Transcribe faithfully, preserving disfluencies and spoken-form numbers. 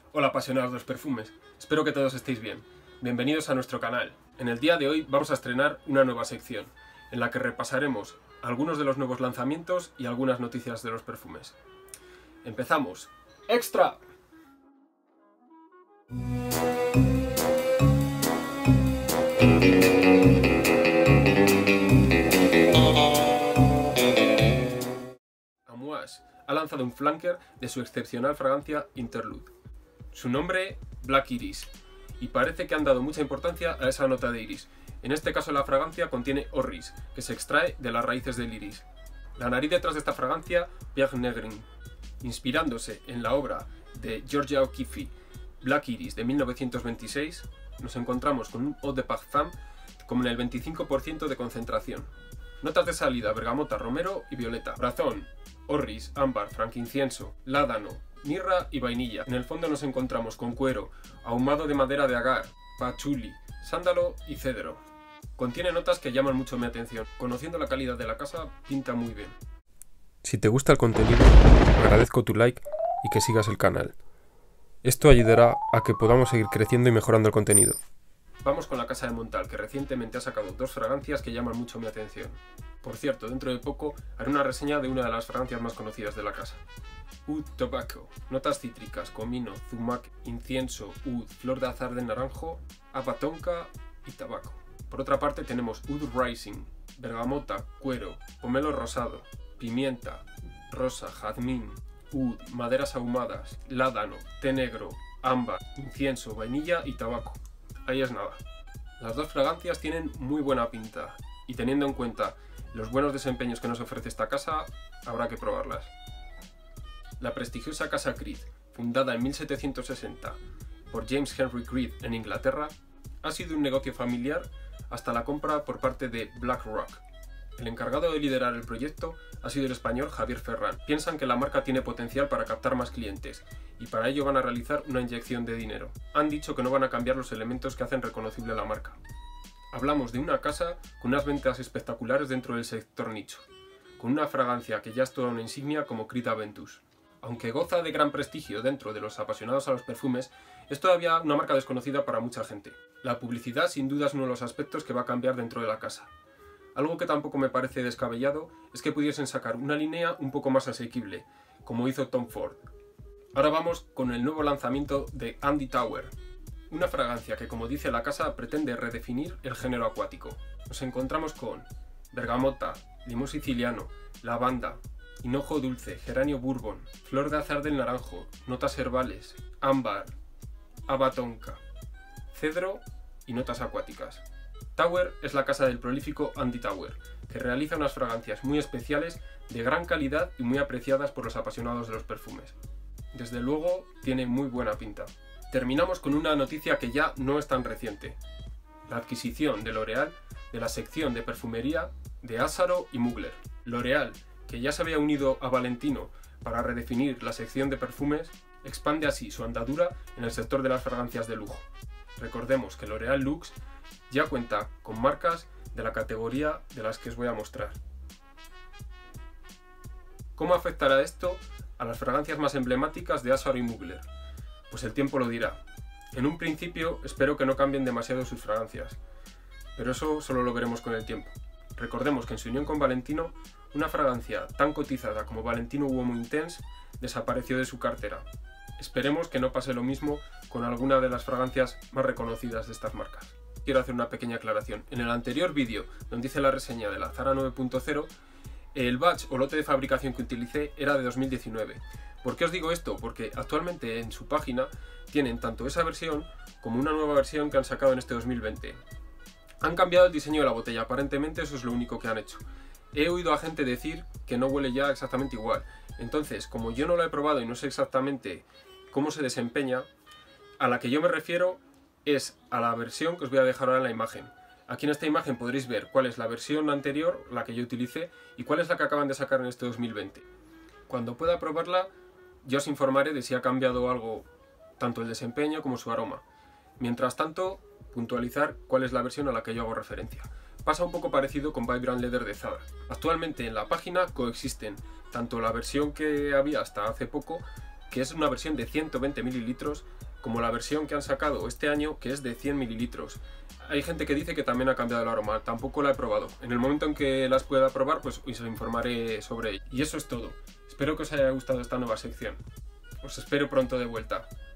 Hola apasionados de los perfumes, espero que todos estéis bien. Bienvenidos a nuestro canal. En el día de hoy vamos a estrenar una nueva sección, en la que repasaremos algunos de los nuevos lanzamientos y algunas noticias de los perfumes. ¡Empezamos! ¡Extra! Amouage ha lanzado un flanker de su excepcional fragancia Interlude. Su nombre, Black Iris, y parece que han dado mucha importancia a esa nota de iris. En este caso la fragancia contiene orris, que se extrae de las raíces del iris. La nariz detrás de esta fragancia, Pierre Negrin. Inspirándose en la obra de Georgia O'Keeffe, Black Iris de mil novecientos veintiséis, nos encontramos con un eau de parfum con el veinticinco por ciento de concentración. Notas de salida, bergamota, romero y violeta. Brazón, orris, ámbar, frankincienso, ládano, mirra y vainilla. En el fondo nos encontramos con cuero, ahumado de madera de agar, pachuli, sándalo y cedro. Contiene notas que llaman mucho mi atención. Conociendo la calidad de la casa, pinta muy bien. Si te gusta el contenido, agradezco tu like y que sigas el canal. Esto ayudará a que podamos seguir creciendo y mejorando el contenido. Vamos con la casa de Montal, que recientemente ha sacado dos fragancias que llaman mucho mi atención. Por cierto, dentro de poco haré una reseña de una de las fragancias más conocidas de la casa. Oud Tobacco, notas cítricas, comino, zumac, incienso, oud, flor de azar de naranjo, haba tonka y tabaco. Por otra parte tenemos Oud Rising, bergamota, cuero, pomelo rosado, pimienta, rosa, jazmín, oud, maderas ahumadas, ládano, té negro, ámbar, incienso, vainilla y tabaco. Ahí es nada. Las dos fragancias tienen muy buena pinta y teniendo en cuenta los buenos desempeños que nos ofrece esta casa, habrá que probarlas. La prestigiosa casa Creed, fundada en mil setecientos sesenta por James Henry Creed en Inglaterra, ha sido un negocio familiar hasta la compra por parte de BlackRock. El encargado de liderar el proyecto ha sido el español Javier Ferrán. Piensan que la marca tiene potencial para captar más clientes y para ello van a realizar una inyección de dinero. Han dicho que no van a cambiar los elementos que hacen reconocible a la marca. Hablamos de una casa con unas ventas espectaculares dentro del sector nicho, con una fragancia que ya es toda una insignia como Creed Aventus. Aunque goza de gran prestigio dentro de los apasionados a los perfumes, es todavía una marca desconocida para mucha gente. La publicidad sin duda es uno de los aspectos que va a cambiar dentro de la casa. Algo que tampoco me parece descabellado es que pudiesen sacar una línea un poco más asequible, como hizo Tom Ford. Ahora vamos con el nuevo lanzamiento de Andy Tauer, una fragancia que, como dice la casa, pretende redefinir el género acuático. Nos encontramos con bergamota, limón siciliano, lavanda, hinojo dulce, geranio bourbon, flor de azar del naranjo, notas herbales, ámbar, haba tonka, cedro y notas acuáticas. Tauer es la casa del prolífico Andy Tauer, que realiza unas fragancias muy especiales, de gran calidad y muy apreciadas por los apasionados de los perfumes. Desde luego, tiene muy buena pinta. Terminamos con una noticia que ya no es tan reciente: la adquisición de L'Oréal de la sección de perfumería de Assaro y Mugler. L'Oréal, que ya se había unido a Valentino para redefinir la sección de perfumes, expande así su andadura en el sector de las fragancias de lujo. Recordemos que L'Oréal Luxe ya cuenta con marcas de la categoría de las que os voy a mostrar. ¿Cómo afectará esto a las fragancias más emblemáticas de Assaro y Mugler? Pues el tiempo lo dirá. En un principio espero que no cambien demasiado sus fragancias, pero eso solo lo veremos con el tiempo. Recordemos que en su unión con Valentino, una fragancia tan cotizada como Valentino Uomo Intense desapareció de su cartera. Esperemos que no pase lo mismo con alguna de las fragancias más reconocidas de estas marcas. Quiero hacer una pequeña aclaración. En el anterior vídeo, donde hice la reseña de la Zara nueve punto cero, el batch o lote de fabricación que utilicé era de dos mil diecinueve. ¿Por qué os digo esto? Porque actualmente en su página tienen tanto esa versión como una nueva versión que han sacado en este dos mil veinte. Han cambiado el diseño de la botella, aparentemente eso es lo único que han hecho. He oído a gente decir que no huele ya exactamente igual. Entonces, como yo no lo he probado y no sé exactamente cómo se desempeña, a la que yo me refiero es a la versión que os voy a dejar ahora en la imagen. Aquí en esta imagen podréis ver cuál es la versión anterior, la que yo utilicé, y cuál es la que acaban de sacar en este dos mil veinte. Cuando pueda probarla, yo os informaré de si ha cambiado algo, tanto el desempeño como su aroma. Mientras tanto, puntualizar cuál es la versión a la que yo hago referencia. Pasa un poco parecido con Vibrant Leather de Zara. Actualmente en la página coexisten tanto la versión que había hasta hace poco que es una versión de ciento veinte mililitros, como la versión que han sacado este año, que es de cien mililitros. Hay gente que dice que también ha cambiado el aroma, tampoco la he probado. En el momento en que las pueda probar, pues os informaré sobre ello. Y eso es todo. Espero que os haya gustado esta nueva sección. Os espero pronto de vuelta.